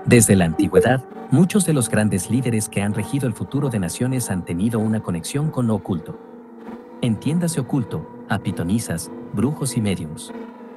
Desde la antigüedad, muchos de los grandes líderes que han regido el futuro de naciones han tenido una conexión con lo oculto. Entiéndase oculto, a pitonisas, brujos y médiums.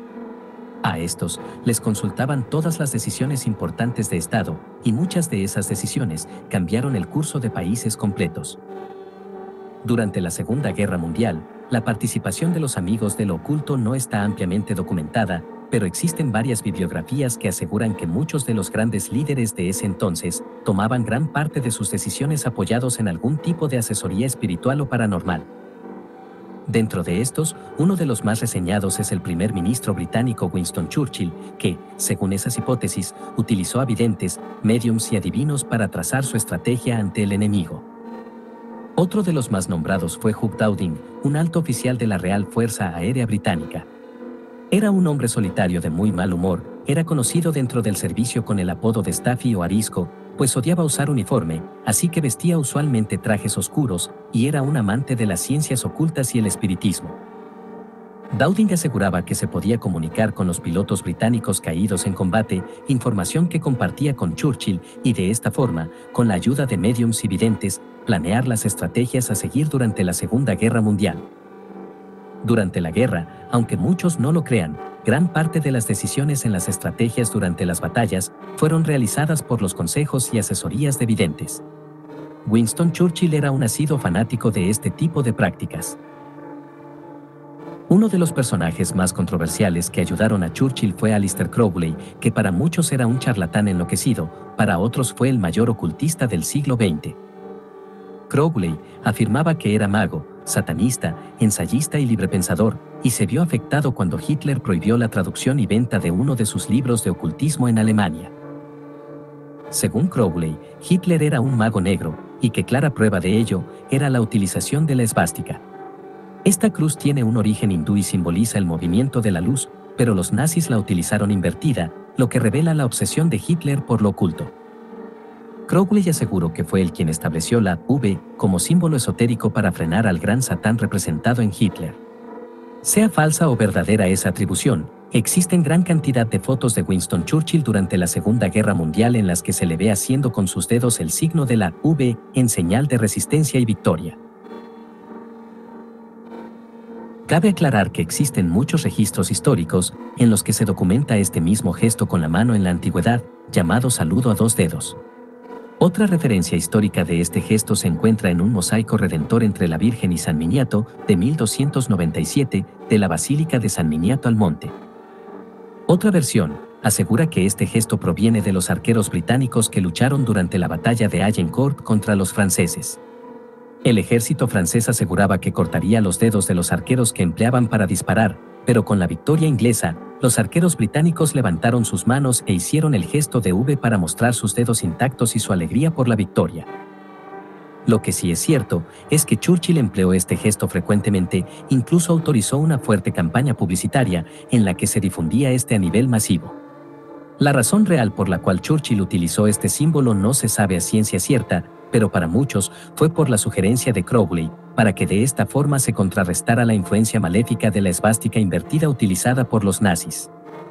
A estos les consultaban todas las decisiones importantes de Estado, y muchas de esas decisiones cambiaron el curso de países completos. Durante la Segunda Guerra Mundial, la participación de los amigos de lo oculto no está ampliamente documentada, pero existen varias bibliografías que aseguran que muchos de los grandes líderes de ese entonces tomaban gran parte de sus decisiones apoyados en algún tipo de asesoría espiritual o paranormal. Dentro de estos, uno de los más reseñados es el primer ministro británico Winston Churchill, que, según esas hipótesis, utilizó a videntes, médiums y adivinos para trazar su estrategia ante el enemigo. Otro de los más nombrados fue Hugh Dowding, un alto oficial de la Real Fuerza Aérea Británica. Era un hombre solitario de muy mal humor, era conocido dentro del servicio con el apodo de Staffy o Arisco, pues odiaba usar uniforme, así que vestía usualmente trajes oscuros, y era un amante de las ciencias ocultas y el espiritismo. Dowding aseguraba que se podía comunicar con los pilotos británicos caídos en combate, información que compartía con Churchill, y de esta forma, con la ayuda de médiums y videntes, planear las estrategias a seguir durante la Segunda Guerra Mundial. Durante la guerra, aunque muchos no lo crean, gran parte de las decisiones en las estrategias durante las batallas fueron realizadas por los consejos y asesorías de videntes. Winston Churchill era un asiduo fanático de este tipo de prácticas. Uno de los personajes más controversiales que ayudaron a Churchill fue Aleister Crowley, que para muchos era un charlatán enloquecido, para otros fue el mayor ocultista del siglo XX. Crowley afirmaba que era mago, satanista, ensayista y librepensador, y se vio afectado cuando Hitler prohibió la traducción y venta de uno de sus libros de ocultismo en Alemania. Según Crowley, Hitler era un mago negro, y que clara prueba de ello era la utilización de la esvástica. Esta cruz tiene un origen hindú y simboliza el movimiento de la luz, pero los nazis la utilizaron invertida, lo que revela la obsesión de Hitler por lo oculto. Crowley aseguró que fue él quien estableció la V como símbolo esotérico para frenar al gran Satán representado en Hitler. Sea falsa o verdadera esa atribución, existen gran cantidad de fotos de Winston Churchill durante la Segunda Guerra Mundial en las que se le ve haciendo con sus dedos el signo de la V en señal de resistencia y victoria. Cabe aclarar que existen muchos registros históricos en los que se documenta este mismo gesto con la mano en la antigüedad, llamado saludo a dos dedos. Otra referencia histórica de este gesto se encuentra en un mosaico redentor entre la Virgen y San Miniato, de 1297, de la Basílica de San Miniato al Monte. Otra versión asegura que este gesto proviene de los arqueros británicos que lucharon durante la batalla de Agincourt contra los franceses. El ejército francés aseguraba que cortaría los dedos de los arqueros que empleaban para disparar, pero con la victoria inglesa, los arqueros británicos levantaron sus manos e hicieron el gesto de V para mostrar sus dedos intactos y su alegría por la victoria. Lo que sí es cierto es que Churchill empleó este gesto frecuentemente, incluso autorizó una fuerte campaña publicitaria en la que se difundía este a nivel masivo. La razón real por la cual Churchill utilizó este símbolo no se sabe a ciencia cierta, pero para muchos fue por la sugerencia de Crowley, para que de esta forma se contrarrestara la influencia maléfica de la esvástica invertida utilizada por los nazis.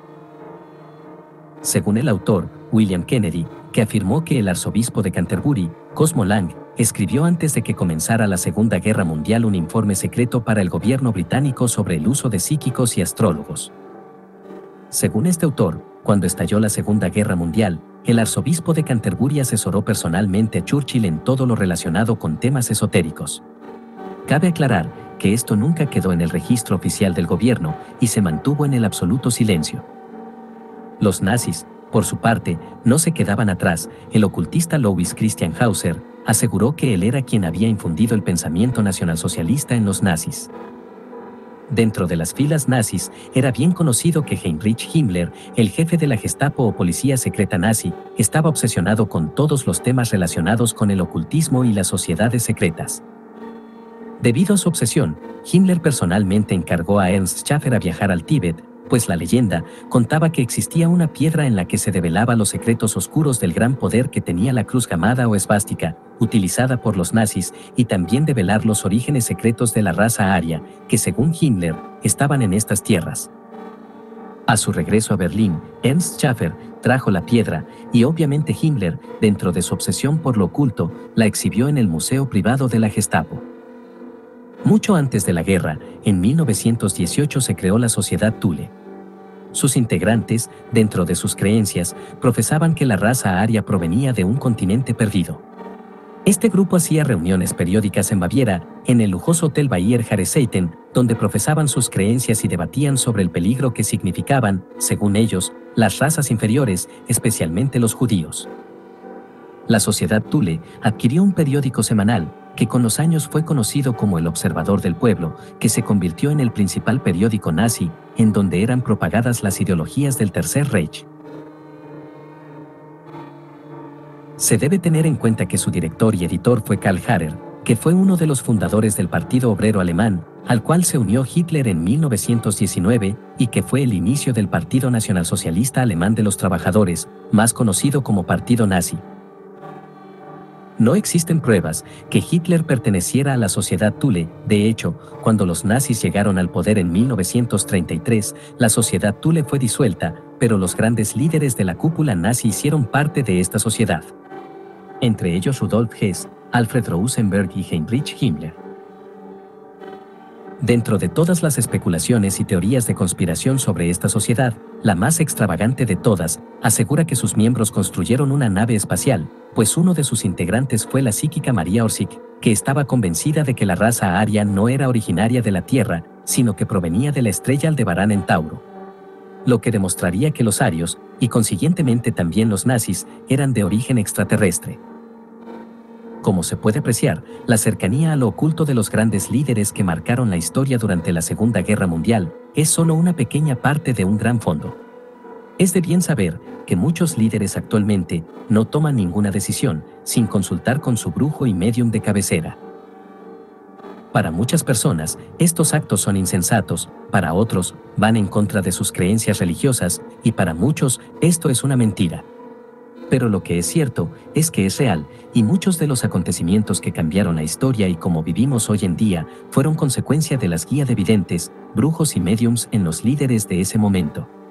Según el autor, William Kennedy, que afirmó que el arzobispo de Canterbury, Cosmo Lang, escribió antes de que comenzara la Segunda Guerra Mundial un informe secreto para el gobierno británico sobre el uso de psíquicos y astrólogos. Según este autor, cuando estalló la Segunda Guerra Mundial, el arzobispo de Canterbury asesoró personalmente a Churchill en todo lo relacionado con temas esotéricos. Cabe aclarar que esto nunca quedó en el registro oficial del gobierno y se mantuvo en el absoluto silencio. Los nazis, por su parte, no se quedaban atrás. El ocultista Louis Christian Hauser aseguró que él era quien había infundido el pensamiento nacionalsocialista en los nazis. Dentro de las filas nazis, era bien conocido que Heinrich Himmler, el jefe de la Gestapo o policía secreta nazi, estaba obsesionado con todos los temas relacionados con el ocultismo y las sociedades secretas. Debido a su obsesión, Himmler personalmente encargó a Ernst Schäfer a viajar al Tíbet, pues la leyenda contaba que existía una piedra en la que se develaba los secretos oscuros del gran poder que tenía la cruz gamada o esvástica, utilizada por los nazis, y también develar los orígenes secretos de la raza aria, que según Himmler, estaban en estas tierras. A su regreso a Berlín, Ernst Schäfer trajo la piedra, y obviamente Himmler, dentro de su obsesión por lo oculto, la exhibió en el museo privado de la Gestapo. Mucho antes de la guerra, en 1918 se creó la Sociedad Thule. Sus integrantes, dentro de sus creencias, profesaban que la raza aria provenía de un continente perdido. Este grupo hacía reuniones periódicas en Baviera, en el lujoso Hotel Bayer Harreseiten, donde profesaban sus creencias y debatían sobre el peligro que significaban, según ellos, las razas inferiores, especialmente los judíos. La Sociedad Thule adquirió un periódico semanal, que con los años fue conocido como El Observador del Pueblo, que se convirtió en el principal periódico nazi, en donde eran propagadas las ideologías del Tercer Reich. Se debe tener en cuenta que su director y editor fue Karl Harrer, que fue uno de los fundadores del Partido Obrero Alemán, al cual se unió Hitler en 1919, y que fue el inicio del Partido Nacionalsocialista Alemán de los Trabajadores, más conocido como Partido Nazi. No existen pruebas que Hitler perteneciera a la Sociedad Thule. De hecho, cuando los nazis llegaron al poder en 1933, la Sociedad Thule fue disuelta, pero los grandes líderes de la cúpula nazi hicieron parte de esta sociedad. Entre ellos Rudolf Hess, Alfred Rosenberg y Heinrich Himmler. Dentro de todas las especulaciones y teorías de conspiración sobre esta sociedad, la más extravagante de todas asegura que sus miembros construyeron una nave espacial, pues uno de sus integrantes fue la psíquica María Orsic, que estaba convencida de que la raza aria no era originaria de la Tierra, sino que provenía de la estrella Aldebarán en Tauro. Lo que demostraría que los arios, y consiguientemente también los nazis, eran de origen extraterrestre. Como se puede apreciar, la cercanía a lo oculto de los grandes líderes que marcaron la historia durante la Segunda Guerra Mundial es solo una pequeña parte de un gran fondo. Es de bien saber que muchos líderes actualmente no toman ninguna decisión sin consultar con su brujo y medium de cabecera. Para muchas personas, estos actos son insensatos, para otros, van en contra de sus creencias religiosas, y para muchos, esto es una mentira. Pero lo que es cierto es que es real, y muchos de los acontecimientos que cambiaron la historia y cómo vivimos hoy en día fueron consecuencia de las guías de videntes, brujos y mediums en los líderes de ese momento.